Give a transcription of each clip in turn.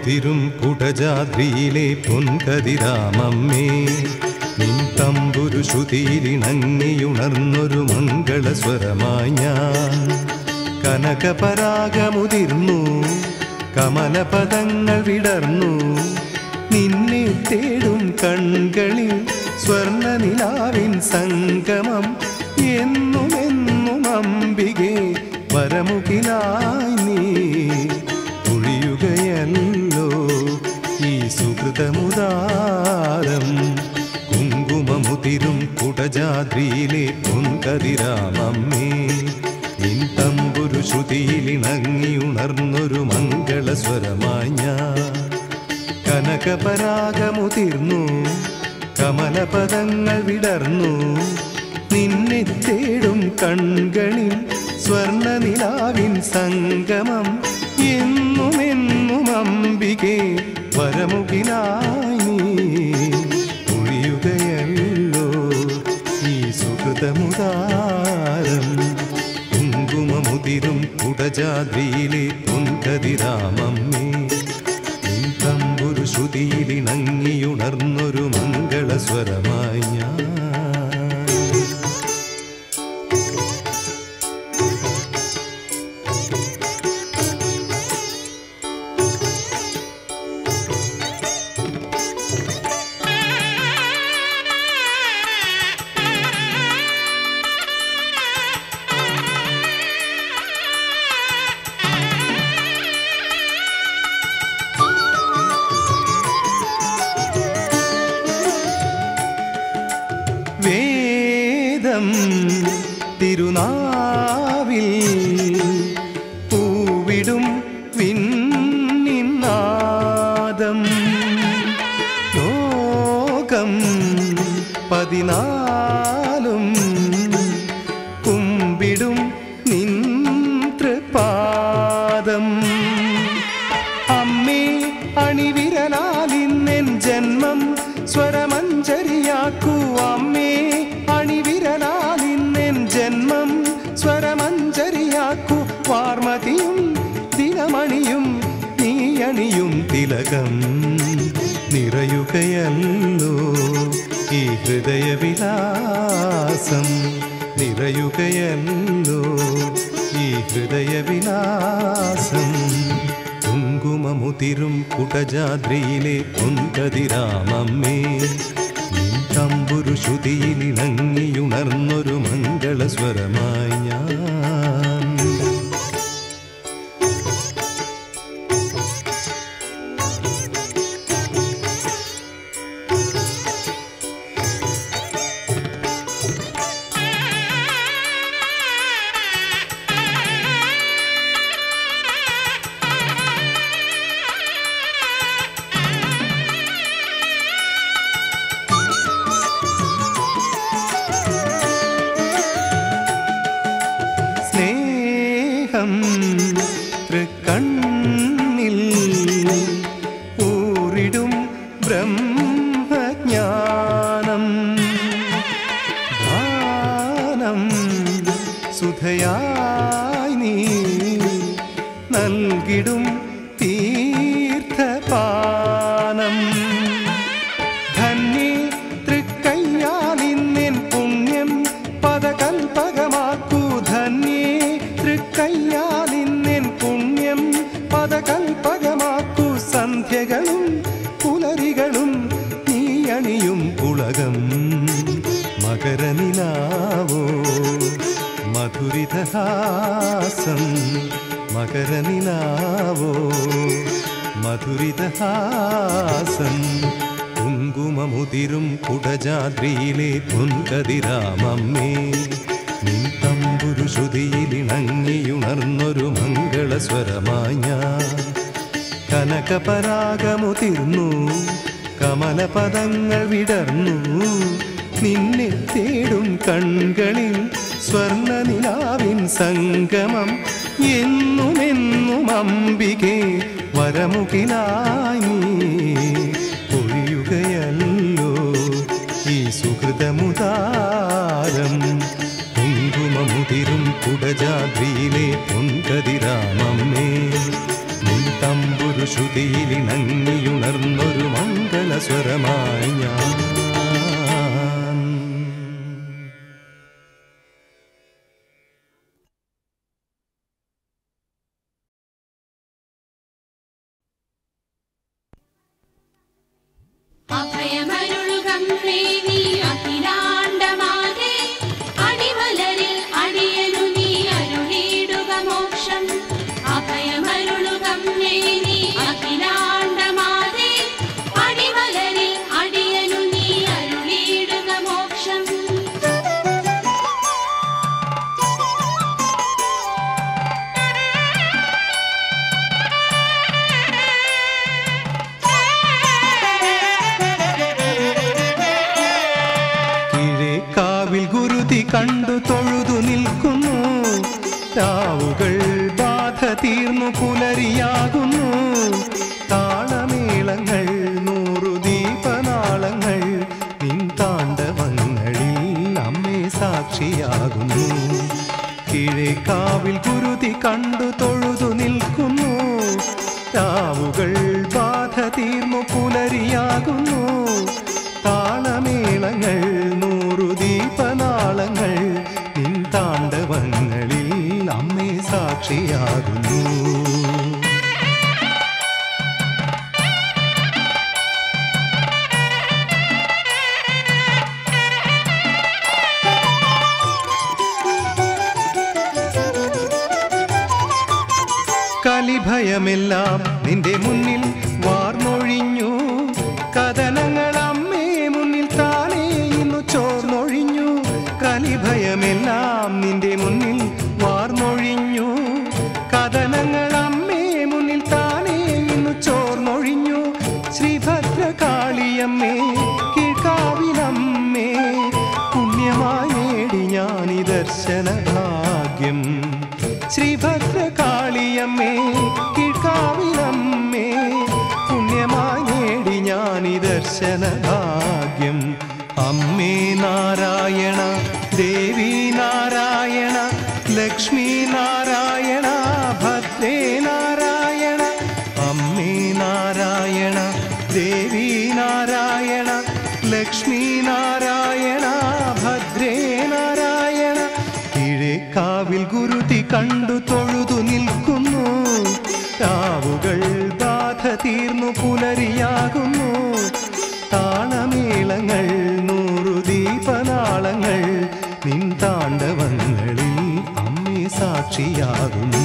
മുതിരും കുടജാദ്രിയിലെ പൊൻകതിരാമമ്മേ നിൻ തമ്പുരു ശ്രുതിയിലിണങ്ങിയുണർന്നൊരു മംഗളസ്വരമായി ഞാൻ കനകപരാഗമുതിർന്നു കമലപദങ്ങൾ വിടർന്നു നിന്നെ തേടും കൺകളിൽ സ്വർണ്ണനിലാവിൻ സംഗമം എന്നുമെന്നും അംബികേ വരമുകിലായി നീ ഒഴിയുകയല്ലോ ഈ സുഹൃതമുദാരം കുങ്കുമമുതിരും കുടജാദ്രിയിലെ പൊൻകതിരാമമ്മേ നിൻ തമ്പുരു ശ്രുതിയിലിണങ്ങിയുണർന്നൊരു മംഗളസ്വരമായി ഞാൻ കനകപരാഗമുതിർന്നു കമലപദങ്ങൾ വിടർന്നു നിന്നെ തേടും കൺകളിൽ സ്വർണ്ണനിലാവിൻ സംഗമം എന്നുമെന്നും അംബികേ വരമുകിലായി നീ ഒഴിയുകയല്ലോ ഈ സുഹൃതമുദാരം കുങ്കുമമുതിരും കുടജാദ്രിയിലെ പൊൻകതിരാമമ്മേ നിൻ തമ്പുരു ശ്രുതിയിലിണങ്ങിയുണർന്നൊരു മംഗളസ്വരമായി ഞാൻ വേദം തിരുനാവിൽ പൂവിടും വിണ്ണിനാദം ലോകം 14 കുമ്പിടും നിൻ തൃപാദം അമ്മേ അണിവിരലാലിന്നെൻ ജന്മം സ്വരമഞ്ജരിയാക്കൂ അമ്മേ അണിവിരലാലിന്നെൻ ജന്മം സ്വരമഞ്ജരിയാക്കൂ വാർമതിയും ദിനമണിയും നീ അണിയും തിലകം നിറയുകയല്ലോ ഈ ഹൃദയവിലാസം നിറയുകയല്ലോ ഈ ഹൃദയവിലാസം കുങ്കുമമുതിരും കുടജാദ്രിയിലെ പൊൻകതിരാമമ്മേ നിൻ തമ്പുരു ശ്രുതിയിലിണങ്ങിയുണർന്നൊരു മംഗളസ്വരമായി ഞാൻ തൃക്കണ്ണിൽ ഊറിടും ബ്രഹ്മജ്ഞാനം ധ്യാനം സുധയായി നീ നൽകിടും തീർത്ഥപാനം ധന്യേ തൃക്കയ്യാലിന്നെൻ പുണ്യം പദകൽപകമാക്കൂ ധന്യേ തൃക്കയ്യാലിന്നെൻ പുണ്യം പദകൽപകമാക്കൂ സന്ധ്യകളും പുലരികളും നീ അണിയും പുളകം മകരനിലാവോ മധുരിതഹാസം മകരനിലാവോ മധുരിതഹാസം കുങ്കുമമുതിരും കുടജാദ്രിയിലെ പൊൻകതിരാമമ്മേ നിൻ തമ്പുരു ശ്രുതിയിലിണങ്ങിയുണർന്നൊരു മംഗളസ്വരമായി ഞാൻ കനകപരാഗമുതിർന്നു കമലപദങ്ങൾ വിടർന്നു നിന്നെ തേടും കൺകളിൽ സ്വർണ്ണനിലാവിൻ സംഗമം എന്നുമെന്നും അംബികേ വരമുകിലായി നീ ഒഴിയുകയല്ലോ ഈ സുഹൃതമുദാരം കുങ്കുമമുതിരും കുടജാദ്രിയിലെ പൊൻകതിരാമമ്മേ നിൻ തമ്പുരു ശ്രുതിയിലിണങ്ങിയുണർന്നൊരു മംഗളസ്വരമായി ഞാൻ. കണ്ടു തൊഴുതു നിൽക്കുന്നു, രാവുകൾ ബാധ തീർന്നു പുലരിയാകുന്നു. താളമേളങ്ങൾ 100 ദീപനാളങ്ങൾ നിൻ താണ്ഡവങ്ങളിൽ അമ്മേ സാക്ഷിയാകുന്നു. കിഴക്കാവിൽ ഗുരുതി കണ്ടു തൊഴുതു നിൽക്കുന്നു, രാവുകൾ ബാധ തീർന്നു പുലരിയാകുന്നു. താളമേളങ്ങൾ 100 ദീപനാളങ്ങൾ നിൻ താണ്ഡവങ്ങളിൽ അമ്മേ സാക്ഷിയാകുന്നു. കലിഭയമെല്ലാം നിന്റെ മുന്നിൽ വാർന്നൊഴിഞ്ഞു, കഥനങ്ങൾ അമ്മേ മുന്നിൽ താനേ ഇന്നു ചോർന്നൊഴിഞ്ഞു. കലിഭയമെല്ലാം നിന്റെ മുന്നിൽ വാർന്നൊഴിഞ്ഞു, കഥനങ്ങൾ അമ്മേ മുന്നിൽ താനേ ഇന്നു ചോർന്നൊഴിഞ്ഞു. ശ്രീഭദ്രകാളിയമ്മേ കീഴ്ക്കാവിലമ്മേ, പുണ്യമായി നേടി ഞാനീ ദർശനഭാഗ്യം. ശ്രീഭദ്രകാളിയമ്മേ കീഴ്ക്കാവിലമ്മേ, പുണ്യമായി നേടി ഞാനീ ദർശനഭാഗ്യം. അമ്മേ നാരായണ, ദേവി നാരായണ, ലക്ഷ്മി നാരായണ, ഭദ്രേ നാരായണ. അമ്മേ നാരായണ, ദേവി നാരായണ, ലക്ഷ്മി നാരായണ, ഭദ്രേ നാരായണ. കിഴക്കാവിൽ ഗുരുതി കണ്ടു തൊഴുതു നിൽക്കുന്നു, രാവുകൾ ബാധ തീർന്നു പുലരിയാകുന്നു. താളമേളങ്ങൾ 100 ദീപനാളങ്ങൾ നിൻ താണ്ഡവങ്ങളിൽ അമ്മേ സാക്ഷിയാകുന്നു.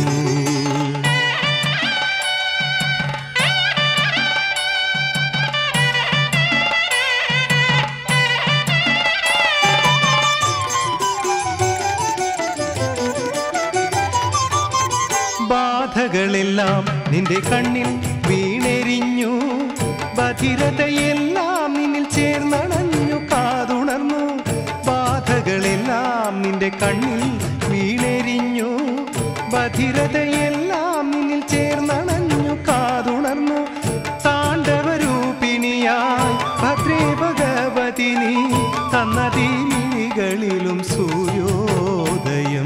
ബാധകളെല്ലാം നിന്റെ കണ്ണിൽ വീണെരിഞ്ഞു, ബധിരതയെല്ലാം നിന്നിൽ ചേർന്നണഞ്ഞു കാതുണർന്നു. ബാധകളെല്ലാം നിന്റെ കണ്ണിൽ വീണെരിഞ്ഞു, ബധിരതയെല്ലാം നിന്നിൽ ചേർന്നണഞ്ഞു കാതുണർന്നു. താണ്ഡവരൂപിണിയായി ഭദ്രേ ഭഗവതി നീ തന്നതീമിഴികളിലും സൂര്യോദയം.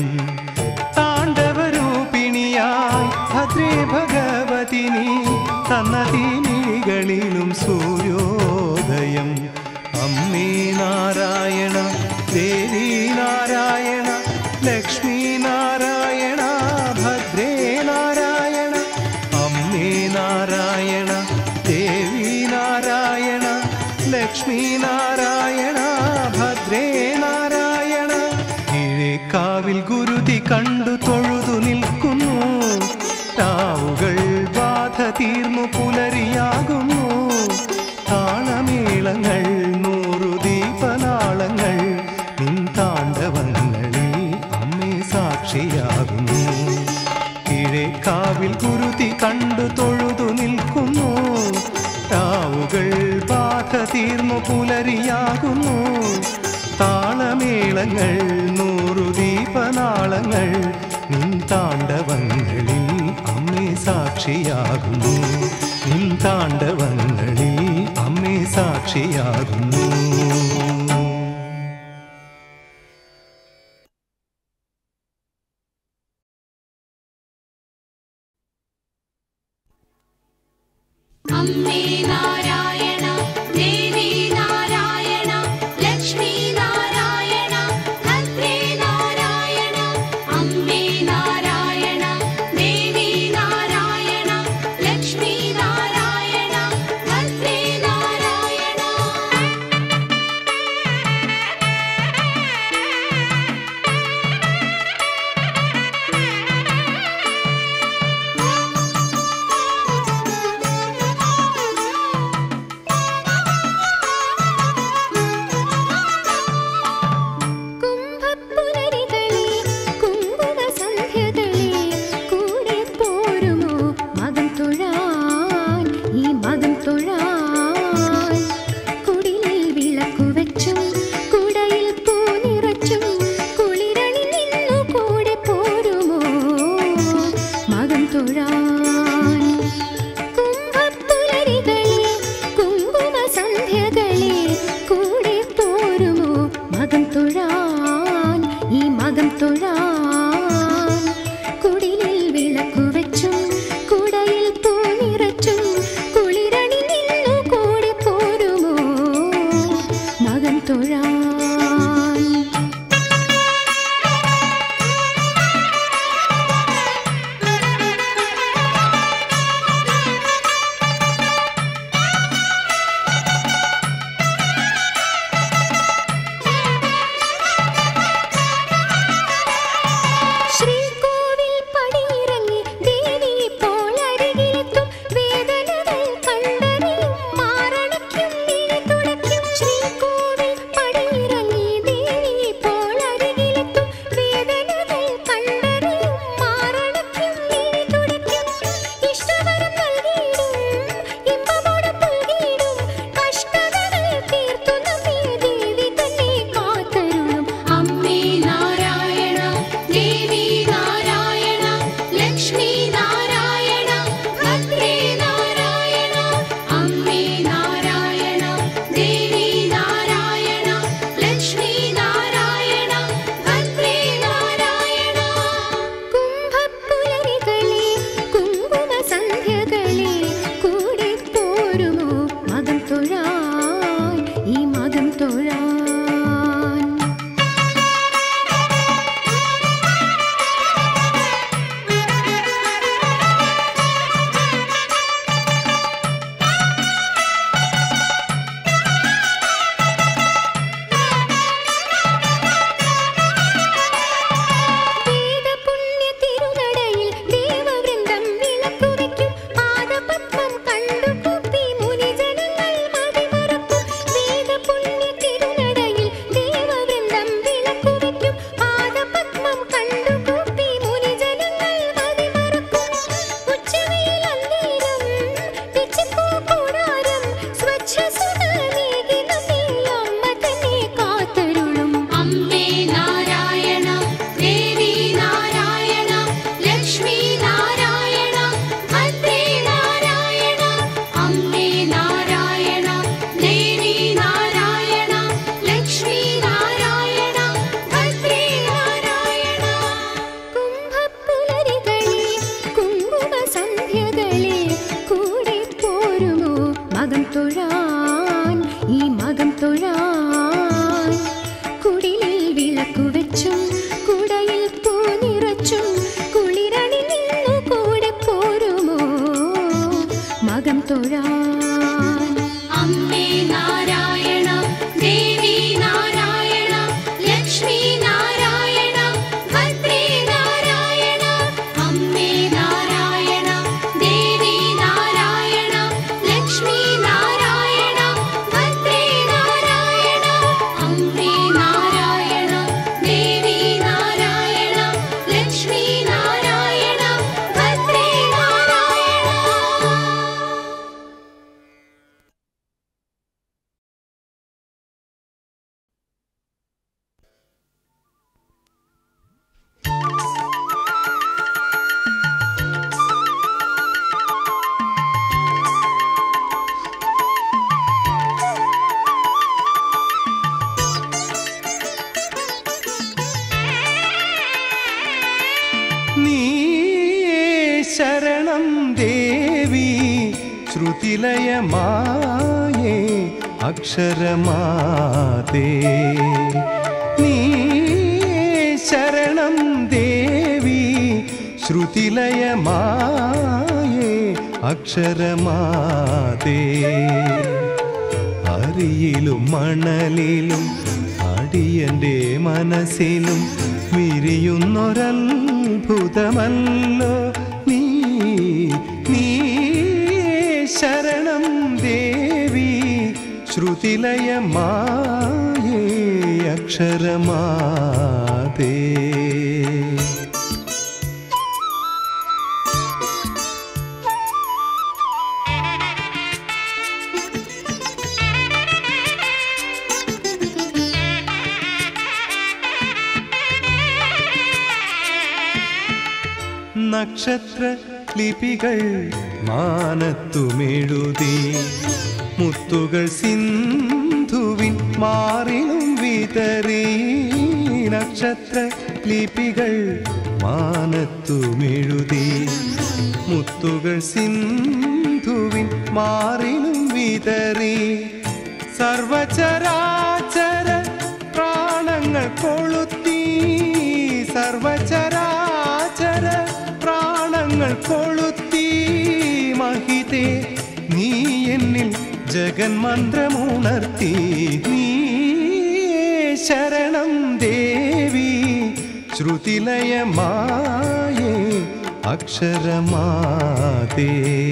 താണ്ഡവരൂപിണിയായി ഭദ്രേ ഭഗവതി നീ തന്നതീമിഴികളിലും സൂര്യോദയം. അമ്മേ നാരായണ, ദേവി നാരായണ, ലക്ഷ്മി നാരായണ, ഭദ്രേ നാരായണ. അമ്മേ നാരായണ, ദേവി നാരായണ, ലക്ഷ്മി നാരായണ, ഭദ്രേ നാരായണ. കിഴക്കാവിൽ ഗുരുതി കണ്ടു തൊഴുതു നിൽക്കുന്നു, രാവുകൾ ബാധ തീർന്നു പുലരിയാകുന്നു. താളമേളങ്ങൾ 100 ദീപനാളങ്ങൾ നിൻ താണ്ഡവങ്ങളിൽ അമ്മേ സാക്ഷിയാകുന്നു. കിഴക്കാവിൽ ഗുരുതി കണ്ടു തൊഴുതു നിൽക്കുന്നു, രാവുകൾ ബാധ തീർന്നു പുലരിയാകുന്നു. താളമേളങ്ങൾ 100 ദീപനാളങ്ങൾ നിൻ താണ്ഡവങ്ങളിൽ അമ്മേ സാക്ഷിയാകുന്നു. നിൻ താണ്ഡവങ്ങളിൽ അമ്മേ സാക്ഷിയാകുന്നു. തൊഴാൻ കുടിലിൽ വിളക്കു വെച്ചും കുടയിൽ പൂ നിറച്ചും കുളിരണി നിന്നു കൂടി പോരുമോ മകൻ തൊഴാൻ. ശ്രുതിലയമായേ അക്ഷരമാതേ നീ ശരണം ദേവി ശ്രുതിലയമായേ അക്ഷരമാതേ അരിയിലും മണലിലും അടിയന്റെ മനസ്സിലും വിരിയുന്നൊരത്ഭുതമല്ലോ നീ നീ ശരണം ദേവി ശ്രുതിലയമായേ അക്ഷരമാതേ നക്ഷത്ര ലിപികൾ മാനത്തുമെഴുതി മുത്തുകൾ സിന്ധുവിൻ മാറിലും വിതറി നക്ഷത്ര ലിപികൾ മാനത്തുമെഴുതി മുത്തുകൾ സിന്ധുവിൻ മാറിലും വിതറി സർവചരാചര പ്രാണങ്ങൾ കൊളുത്തി സർവചരാചര പ്രാണങ്ങൾ കൊളുത്തി മഹിതേ നീ എന്നിൽ ജഗന്മന്ത്രമുണർത്തി നീ ശരണം ദേവി ശ്രുതിലയമായേ അക്ഷരമാതേ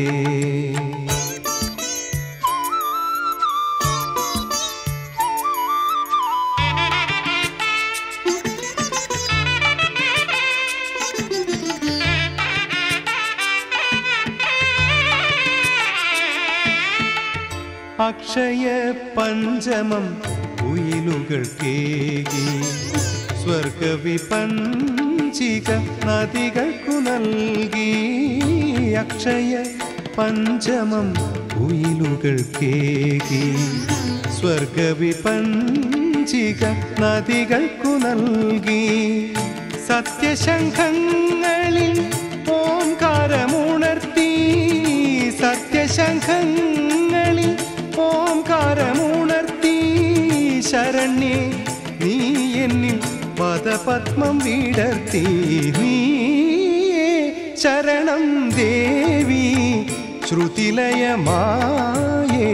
അക്ഷയ പഞ്ചമം കുയിലുകൾ കേകി സ്വർഗവിപഞ്ചിക നദികൾക്കു നൽകി അക്ഷയ പഞ്ചമം കുയിലുകൾ കേകി സ്വർഗവിപഞ്ചിക നദികൾക്കു നൽകി സത്യശംഖങ്ങളിൽ ഓംകാരമുണർത്തി സത്യശംഖങ്ങളിൽ ഓംകാരമുണർത്തി ശരണ്യേ നീ എന്നിൽ പദപത്മം വിടർത്തി നീ ശരണം ദേവി ശ്രുതിലയമായേ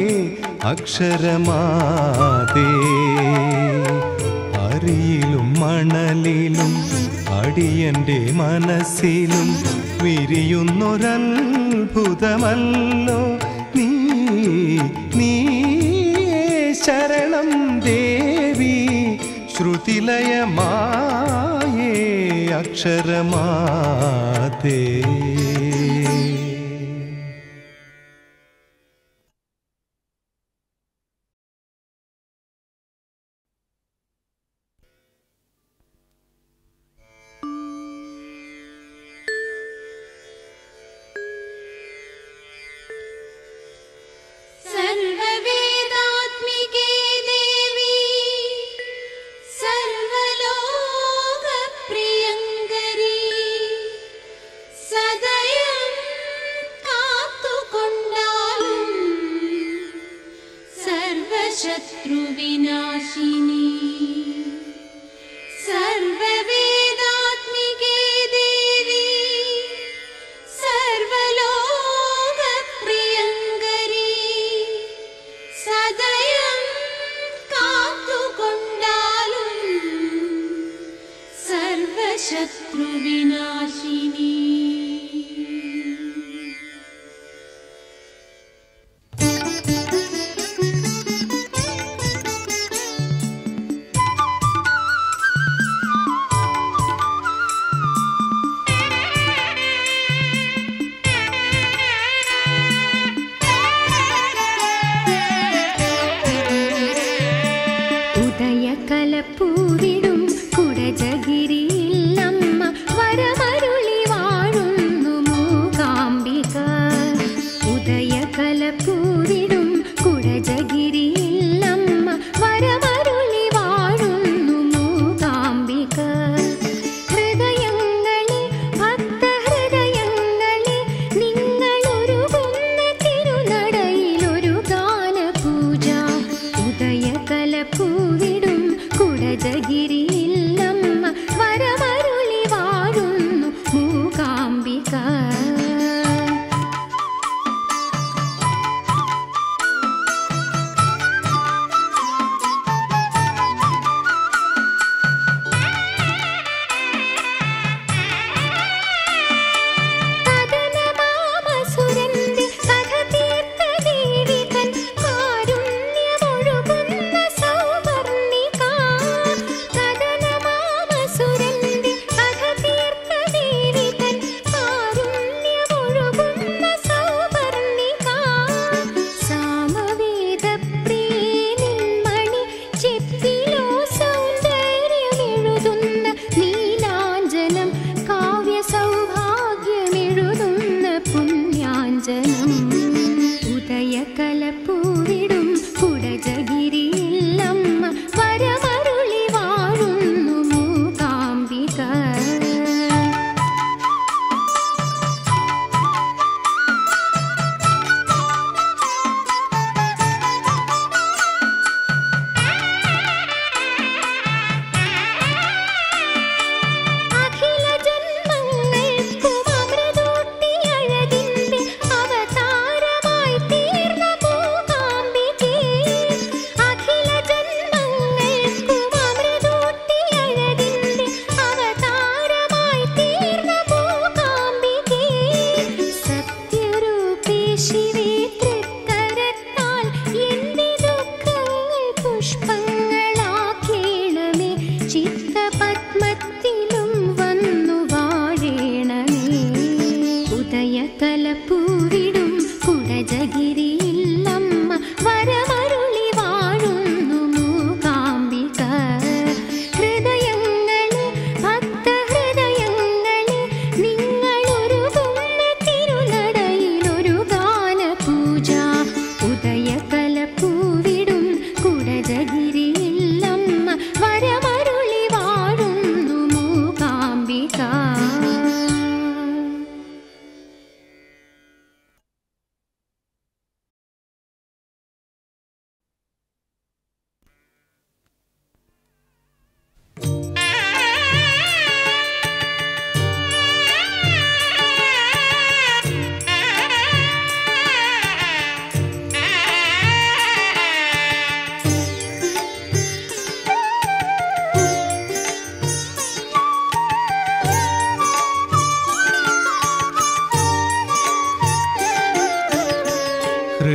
അക്ഷരമാതേ അരിയിലും മണലിലും അടിയന്റെ മനസ്സിലും വിരിയുന്നൊരത്ഭുതമല്ലോ നീ നീ ശരണം ദേവി ശ്രുതിലയമായേ അക്ഷരമാതേ शत्रुविनाशिनी सर्ववेदात्मिके देवी सर्वलोकप्रियङ्करी सदयं कात्तुकोण्डालुं सर्वशत्रुविनाशिनी കലപ്പൂവിടും കുടജഗിരിയിൽ അമ്മ വരമരുളി വാഴും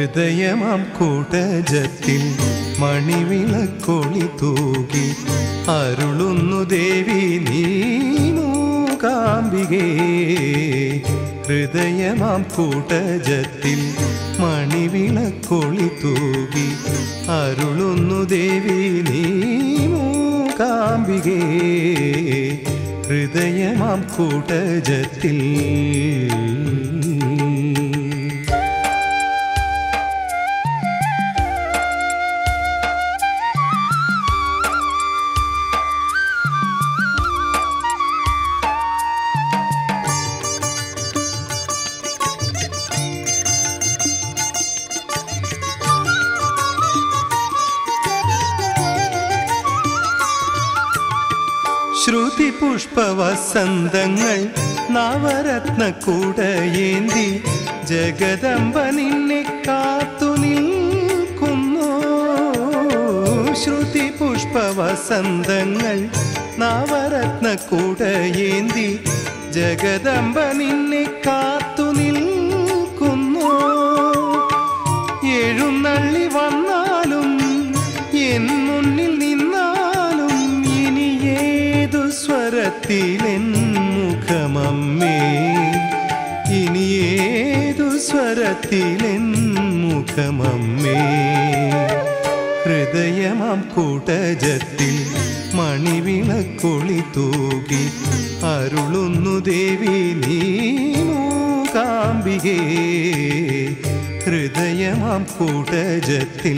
ഹൃദയമാം കൂടജത്തിൽ മണിവിളക്കൊളി തൂകി അരുളുന്നു ദേവി നീ മൂകാംബികേ. ഹൃദയമാം കൂടജത്തിൽ മണിവിളക്കൊളി തൂകി അരുളുന്നു ദേവി നീ മൂകാംബികേ. ഹൃദയമാം കൂടജത്തിൽ ശ്രുതി പുഷ്പവസന്തങ്ങൾ നവരത്ന കൂടയേന്തി ജഗദംബ നിന്നെ കാത്തു നിൽക്കുന്നു. ശ്രുതി പുഷ്പവസന്തങ്ങൾ നവരത്ന കൂടയേന്തി ജഗദംബ നിന്നെ കാത്തു നിൽക്കുന്നു. എഴുന്നള്ളി വന്നാലും എൻ മുന്നിൽ നിന്നാലും ഇനി ഏതു സ്വരത്തിലെൻ മുഖമമ്മേ, ഇനി ഏതു സ്വരത്തിലെൻ മുഖമമ്മേ. ഹൃദയമാം കൂടജത്തിൽ മണിവിളക്കൊളി തൂകി അരുളുന്നു ദേവി നീ മൂകാംബികേ. ഹൃദയമാം കൂടജത്തിൽ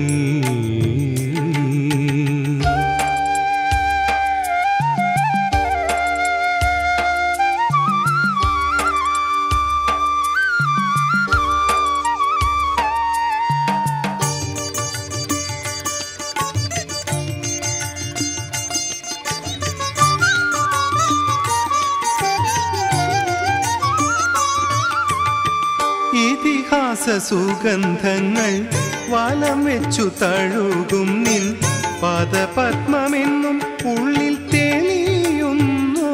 ഇതിഹാസ സുഗന്ധങ്ങൾ വലം വെച്ചു തഴുകും നിൻ പാദപത്മമെന്നും ഉള്ളിൽ തെളിയുന്നു.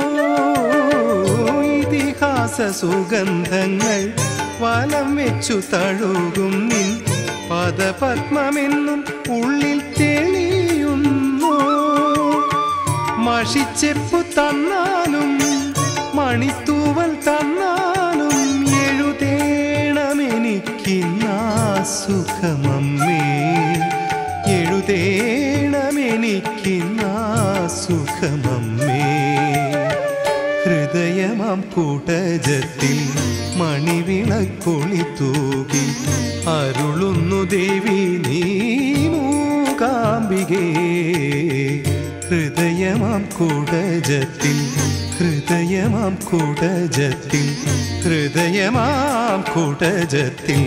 ഇതിഹാസ സുഗന്ധങ്ങൾ വലം വെച്ചു തഴുകും നിൻ പാദപത്മമെന്നും ഉള്ളിൽ തെളിയുന്നു. മഷിച്ചെപ്പു തന്നാലും മണിത്തൂവൽ തന്നാലും എഴുതേണമെനിക്കിന്നാ സുഖമമ്മേ, എഴുതേണമെനിക്കിന്നാ സുഖമമ്മേ. ഹൃദയമാം കൂടജത്തിൽ മണിവിളക്കൊളി തൂകി അരുളുന്നു ദേവി നീ മൂകാംബികേ. ഹൃദയമാം കൂടജത്തിൽ ഹൃദയമാം കൂടജത്തിൽ ഹൃദയമാം കൂടജത്തിൽ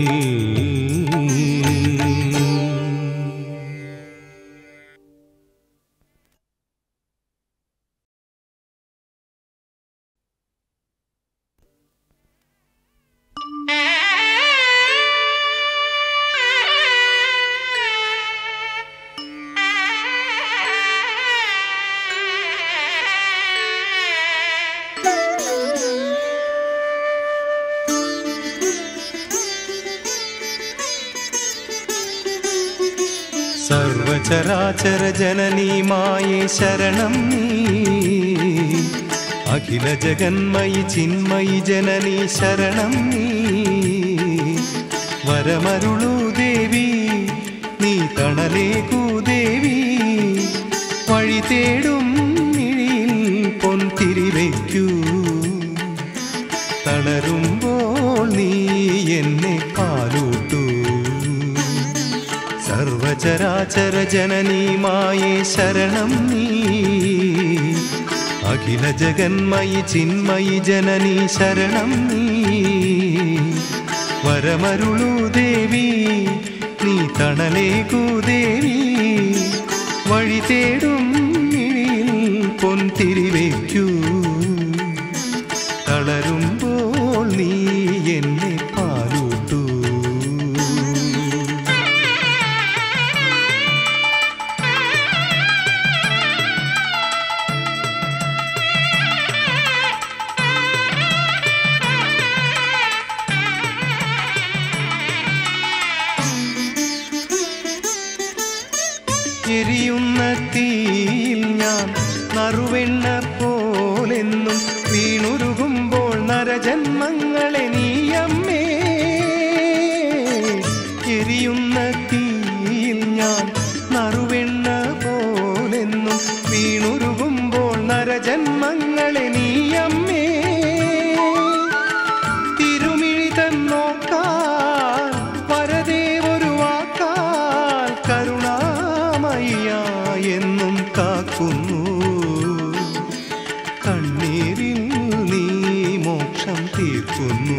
സർവചരാചര ജനനീ മായേ ശരണം നീ. അഖില ജഗന്മയി ചിന്മയി ജനനീ ശരണം നീ. വരമരുളൂ ദേവി നീ തണലേകൂ ദേവി. വഴി തേടും മിഴിയിൽ പൊൻതിരിവയ്ക്കൂ. തളരുമ്പോൾ നീ എന്നെ പാലൂട്ടൂ. സർവചരാചര ജനനീ മായേ ശരണം നീ. അഖില ജഗന്മയി ചിന്മയി ജനനീ ശരണം നീ. വരമരുളൂ ദേവി നീ തണലേകൂ ദേവി. വഴി തേടും മിഴിയിൽ പൊൻതിരിവയ്ക്കൂ. തളരുമ്പോൾ നീ എന്നെ പാലൂട്ടൂ. എരിയുന്ന തീയിൽ ഞാൻ നറുവെണ്ണ പോലെന്നും വീണുരുകുമ്പോൾ നരജന്മങ്ങളെ നീയമ്മേ. എരിയുന്ന തീയിൽ ഞാൻ നറുവെണ്ണ പോലെന്നും വീണുരുകുമ്പോൾ നരജന്മങ്ങളെ നീയമ്മേ. തിരുമിഴി തന്നോക്കാൻ വരദേ ഒരു വാക്കാൽ കരുണാമയ്യായെന്നും കാക്കുന്നു. കണ്ണീരിൽ നീ മോക്ഷം തീർക്കുന്നു.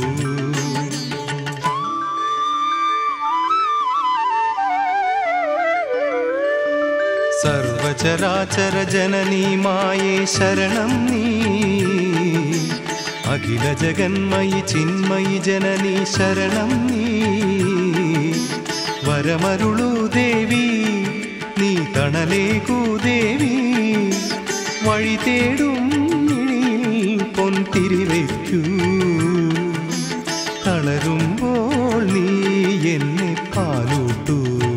സർവചരാചര ജനനീ മായേ ശരണം നീ. അഖില ജഗന്മയി ചിന്മയി ജനനീ ശരണം നീ. വരമരുളൂ ദേവി നീ തണലേകൂ ദേവി. വഴി തേടും മിഴിയിൽ പൊൻതിരിവയ്ക്കൂ. തളരുമ്പോൾ നീ എന്നെ പാലൂട്ടൂ.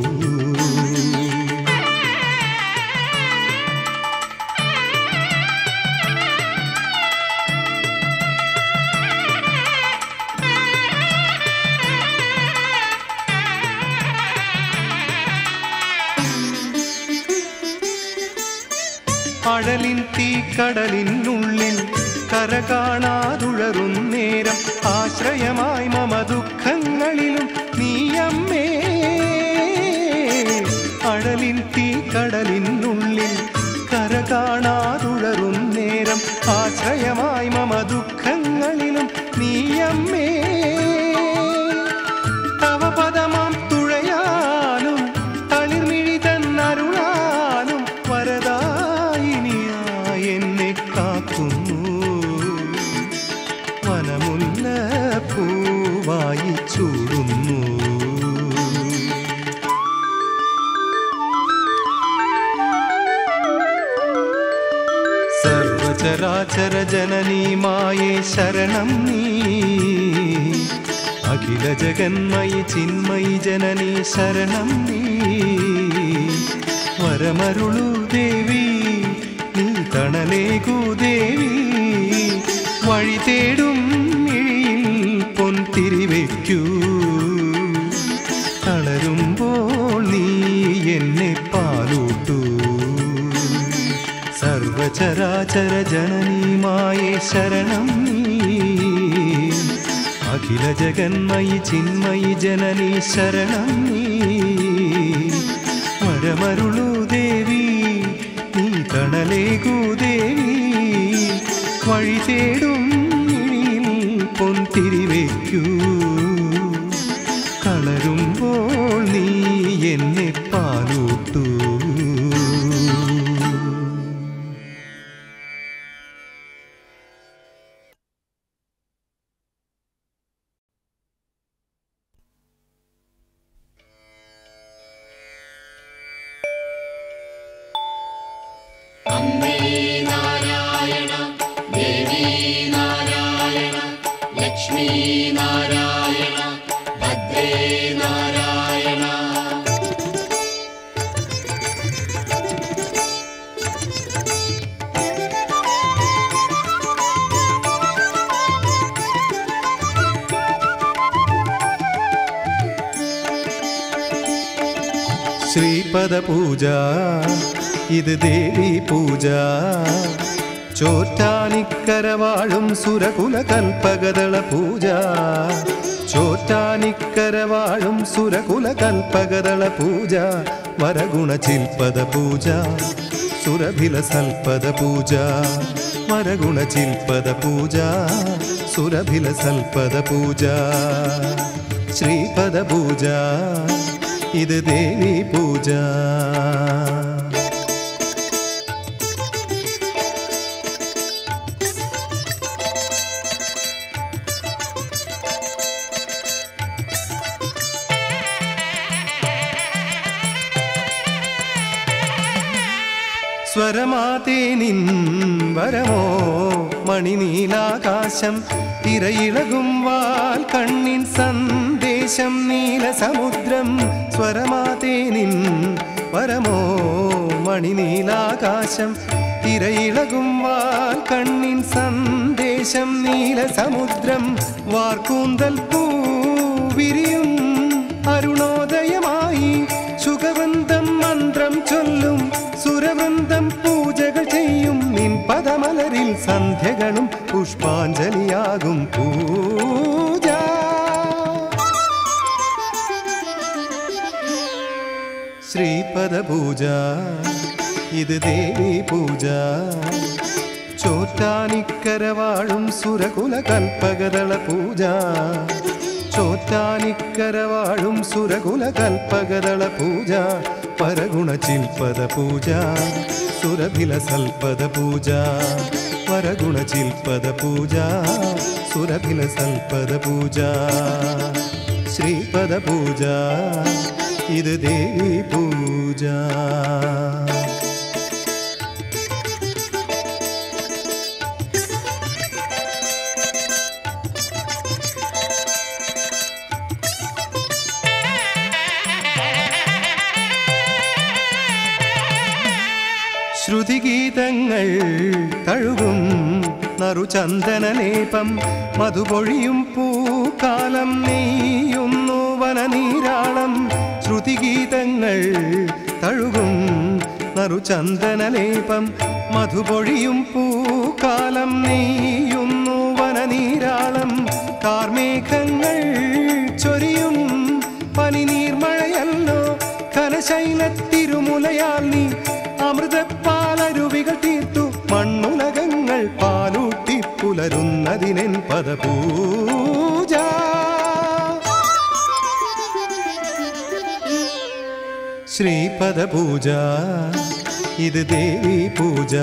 അഴലിൻ തീക്കടലിനുള്ളിൽ കര കാണാതുഴറും നേരം ആശ്രയമായി മമ ദുഃഖങ്ങളിലും നീയമ്മേ. അഴലിൻ തീക്കടലിനുള്ളിൽ കര കാണാതുഴറും നേരം ആശ്രയമായി മമ ദുഃഖങ്ങളിലും നീയമ്മേ. തവ പദമാം തുഴയാനും തളിർമിഴി തന്നരുളാനും വരദായിനിയായി എന്നെ കാക്കുന്നു. വനമുല്ല പൂവായി ചൂടുന്നു. സർവചരാചര ജനനീ മായേ ശരണം നീ. അഖില ജഗന്മയി ചിന്മയി ജനനീ ശരണം നീ. വരമരുളൂ ദേവി നീ തണലേകൂ ദേവി. വഴി തേടും മിഴിയിൽ പൊൻതിരിവയ്ക്കൂ. തളരുമ്പോൾ നീ എന്നെ പാലൂട്ടൂ. സർവചരാചര ജനനീ മായേ ശരണം നീ. അഖില ജഗന്മയി ചിന്മയി ജനനീ ശരണം നീ. വരമരുളൂ ദേവി നീ തണലേകൂ ദേവി. വഴി തേടും മിഴിയിൽ പൊൻതിരിവയ്ക്കൂ. കളരുമ്പോൾ നീ എന്നെ പാലൂട്ടൂ. അമ്മേ നാരായണ ദേവി നാരായണ ലക്ഷ്മീ നാരായണ ഭദ്രേ നാരായണ. ശ്രീപദ പൂജ ഇത് ദേവി പൂജ. ചോറ്റാനിക്കര വാഴും സുരകുല കൽപ്പകദള പൂജ. ചോറ്റാനിക്കര വാഴും സുരകുല കൽപ്പകദള പൂജ. വരഗുണ ചിൽപദ പൂജ സുരഭില സൽപദ പൂജ. വരഗുണ ചിൽപദ പൂജ സുരഭില സൽപദ പൂജ. ശ്രീപദ പൂജ ഇത് ദേവി പൂജ. സ്വരമാതേ നിൻ വരമോ മണിനീലാകാശം. തിരയിളകും വാൽ കണ്ണിൻ സന്ദേശം നീലസമുദ്രം. സ്വരമാതേ നിൻ പരമോ മണിനീലാകാശം തിരയിളകും വാൽ കണ്ണിൻ സന്ദേശം നീലസമുദ്രം വാർക്കൂന്തൽ പൂവിരിയും അരുണോദയമായി സുഖവൃന്ദം മന്ത്രം ചൊല്ലും സുരവൃന്ദം പൂജകൾ ചെയ്യും നിൻ പദമലരിൽ സന്ധ്യകളും പുഷ്പാഞ്ജലിയാകും പൂജ ശ്രീപദപൂജ ഇത് ദേവീ പൂജ ചോറ്റാനിക്കര വാഴും സുരകുല കൽപ്പകദള പൂജ ചോറ്റാനിക്കര വാഴും സുരകുല കൽപ്പകദള പൂജ പരഗുണ ചിൽപദ പൂജ സുരഭില സൽപദ പൂജ പരഗുണ ചിൽപദ പൂജ സുരഭില സൽപദ പൂജ ശ്രീപദ പൂജ ഇത് ദേവീ പൂജ ശ്രുതിഗീതങ്ങൾ തഴുകും നറുചന്ദനലേപം മധുപൊഴിയും പൂക്കാലം നെയ്യുന്നു വനനീരാളം ശ്രുതിഗീതങ്ങൾ തഴുകും നറുചന്ദനലേപം മധുപൊഴിയും പൂക്കാലം നെയ്യുന്നു വനനീരാളം കാർമേഘങ്ങൾ ചൊരിയും പനിനീർമഴയല്ലോ ഘനശൈലത്തിരുമുലയാൽ നീ അമൃതപ്പാലരുവികൾ തീർത്തു മണ്ണുലകങ്ങൾ പാലൂട്ടി പുലരുന്നതിനെൻ പദപൂജ ശ്രീപദപൂജ ഇത് ദേവീ പൂജ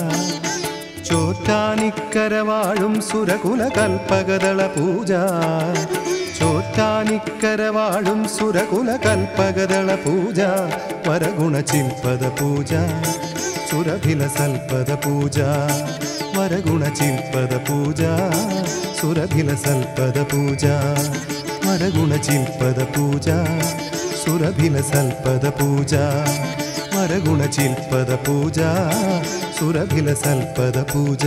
ചോറ്റാനിക്കര വാഴും സുരകുല കൽപ്പകദള പൂജ ചോറ്റാനിക്കര വാഴും സുരകുല കൽപ്പകദള പൂജ വരഗുണ ചിൽപദ പൂജ സുരഭില സൽപദ പൂജ വരഗുണ ചിൽപദ പൂജ സുരഭില സൽപദ പൂജ വരഗുണ ചിൽപദ പൂജ സുരഭില സൽപദ പൂജ വരഗുണ ചിൽപദ പൂജ സുരഭില സൽപദ പൂജ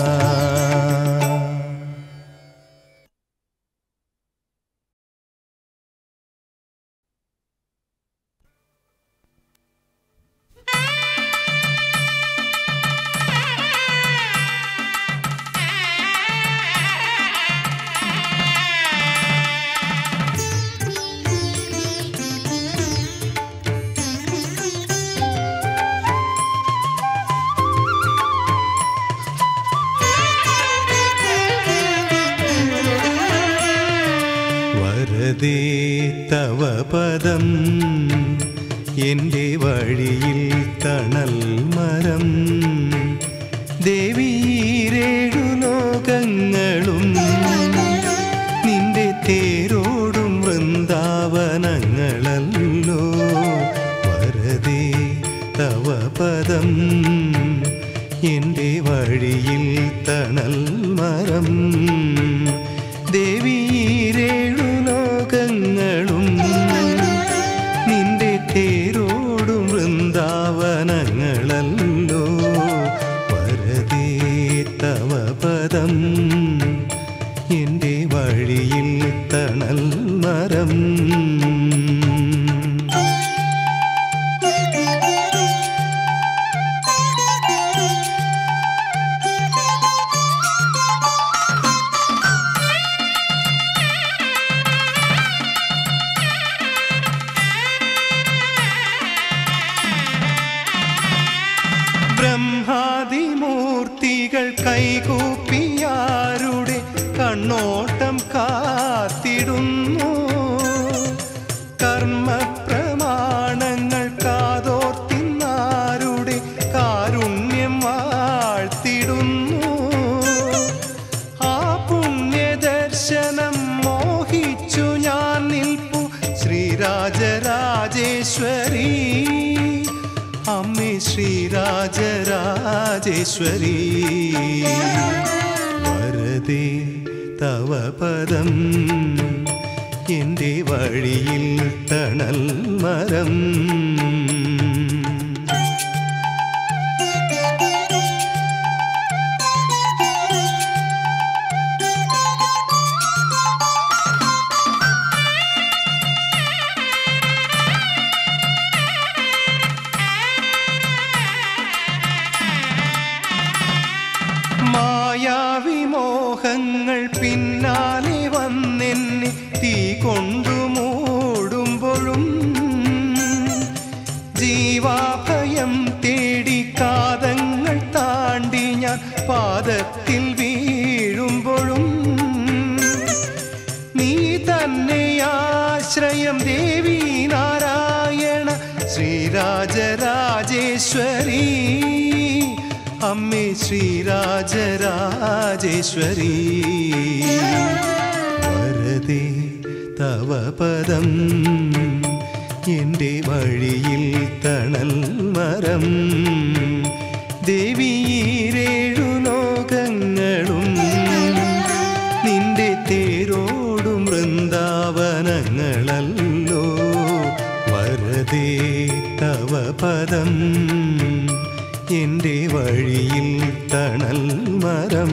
തവ പദം എൻ്റെ വഴിയിൽ തണൽ മരം ദേവീരേഴു ലോകങ്ങളും നിന്റെ തേരോടും വൃന്ദാവനങ്ങളല്ലോ വരദേ തവ പദം എൻ്റെ വഴിയിൽ തണൽ മരം ദേവീരേഴു ലോകങ്ങളും നിന്റെ തേരോടും വൃന്ദാവനങ്ങളല്ലോ വരദേ തവ പദം എൻ്റെ വഴിയിൽ തണൽ മരം ബ്രഹ്മാദിമൂർത്തികൾ കൈകൂപ്പിയാരുടെ കണ്ണോട്ടം കാത്തിടുന്നു കർമ്മപ്രമാണങ്ങൾ കാതോർത്തിന്നാരുടെ കാരുണ്യം വാഴ്ത്തിടുന്നു ആ പുണ്യദർശനം മോഹിച്ചു ഞാൻ നിൽപ്പു ശ്രീരാജരാജേശ്വരി അമ്മേ ശ്രീരാജരാജേശ്വരി വരദേ തവ പദം എൻ്റെ വഴിയിൽ തണൽ മരം മായാവിമോഹങ്ങൾ പിന്നാലെ വന്നെന്നെ തീ കൊണ്ടു മൂടുമ്പോഴും ജീവാഭയം തേടി കാതങ്ങൾ താണ്ടി ഞാൻ പാദത്തിൽ വീഴുമ്പോഴും നീ തന്നെ ആശ്രയം ദേവി നാരായണ ശ്രീരാജരാജേശ്വരി അമ്മേ ശ്രീരാജരാജേശ്വരി വരദേ തവ പദം എൻ്റെ വഴിയിൽ തണൽ മരം ദേവി ഈരേഴു ലോകങ്ങളും നിന്റെ തേരോടും വൃന്ദാവനങ്ങളല്ലോ വരദേ തവ പദം എൻ്റെ വഴിയിൽ തണൽ മരം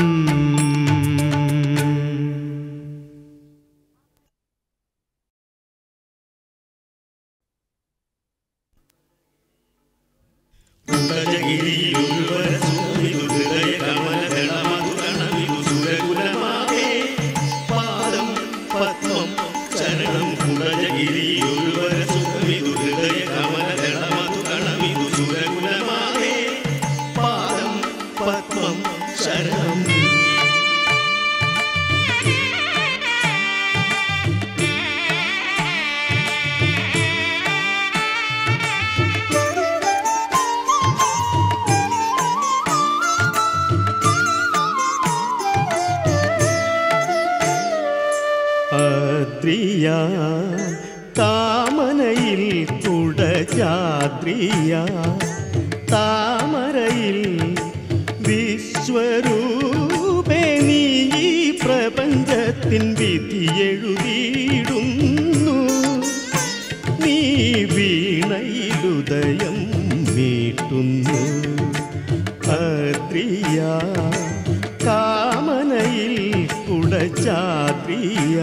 താമനയിൽ കുടജാദ്രിയ താമരയിൽ വിശ്വരൂപേ നീ ഈ പ്രപഞ്ചത്തിൻ വിധി എഴുതിയിടുന്നു നീ വീണയിലുദയം മീട്ടുന്നു അദ്രിയ താമനയിൽ കുടജാദ്രിയ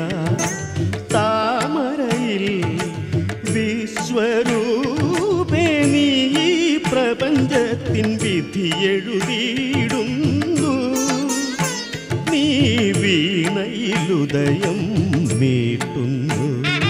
താമരയിൽ വിശ്വരൂപേ നീ ഈ പ്രപഞ്ചത്തിൻ വിധി എഴുതിയിടുന്നു നീ വീണയിലുദയം മീട്ടുന്നു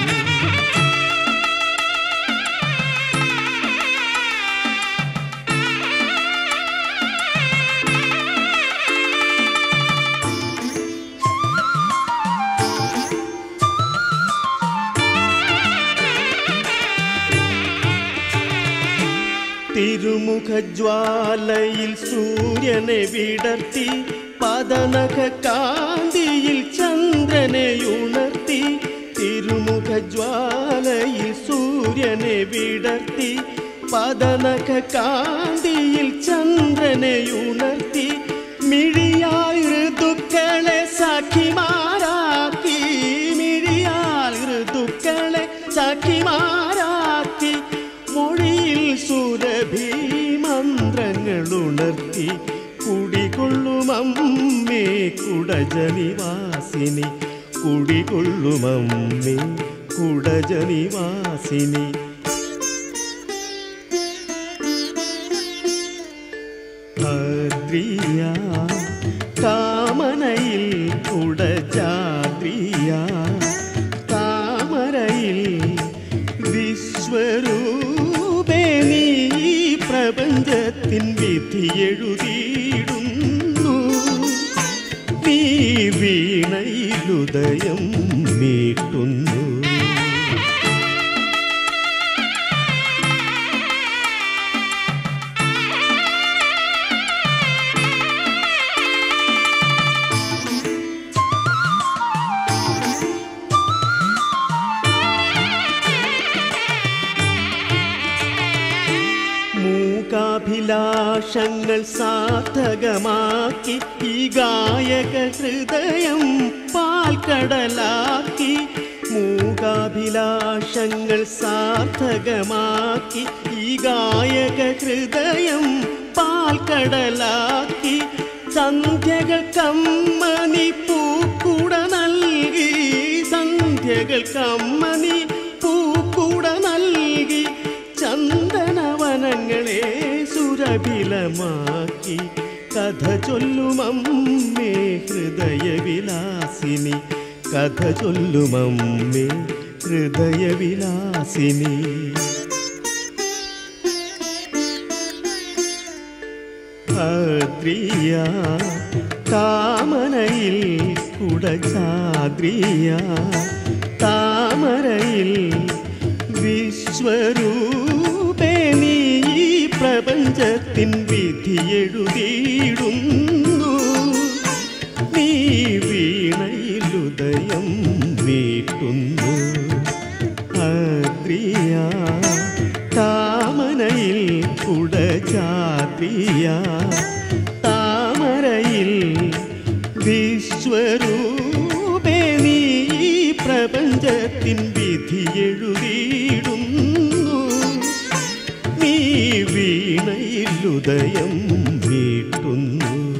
തിരുമുഖജ്വാലയിൽ സൂര്യനെ വിടർത്തി പദനഖ കാന്തിയിൽ ചന്ദ്രനെ ഉണർത്തി തിരുമുഖജ്വാലയിൽ സൂര്യനെ വിടർത്തി പദനഖ കാന്തിയിൽ ചന്ദ്രനെ ഉണർത്തി മിഴിയാൽ ഋതുക്കളെ സഖിമാരാക്കി മിഴിയാൽ ഋതുക്കളെ സഖിമാരാക്കി മൊഴിയിൽ സുരഭി മന്ത്രങ്ങൾ ഉണർത്തി കുടികൊള്ളുമമ്മേ കുടജനിവാസിനി കുടികൊള്ളുമമ്മേ കുടജനിവാസിനി അദ്രിയ താമനയിൽ കുടജാദ്രിയ താമരയിൽ വിശ്വരൂപേ നീ പ്രപഞ്ചത്തിൻ വിധി എഴുതിയിടുന്നു നീ വീണയിലുദയം മീട്ടുന്നു മൂകാഭിലാഷങ്ങൾ സാർത്ഥകമാക്കി ഈ ഗായക ഹൃദയം പാൽക്കടലാക്കി മൂകാഭിലാഷങ്ങൾ സാർത്ഥകമാക്കി ഈ ഗായക ഹൃദയം പാൽക്കടലാക്കി സന്ധ്യകൾ കമ്മനി പൂക്കുട നൽകി സന്ധ്യകൾ കമ്മനി പൂക്കുട നൽകി ചന്ദനവനങ്ങളെ സുരഭിലമാക്കി കഥ ചൊല്ലുമമ്മേ ഹൃദയവിലാസിനി, കഥ ചൊല്ലുമമ്മേ ഹൃദയവിലാസിനി. ഭദ്രിയ താമനയിൽ കുടചാദ്രിയ, താമരയിൽ വിശ്വരൂപേ നീ ഈ പ്രപഞ്ചത്തിൻ വിധിയെഴുതിയിടുന്നു. നീ വീണയിലുദയം മീട്ടുന്നു. ഭദ്രിയ താമനയിൽ കുടചാദ്രിയ, താമരയിൽ വിശ്വരൂപേ നീ ഈ പ്രപഞ്ചത്തിൻ വിധിയെഴുതിയിടുന്നു. നീ വീണയിലുദയം മീട്ടുന്നു.